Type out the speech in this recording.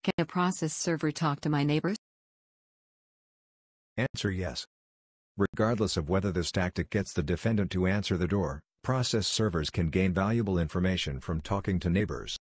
Can a process server talk to my neighbors? Answer yes. Regardless of whether this tactic gets the defendant to answer the door, process servers can gain valuable information from talking to neighbors.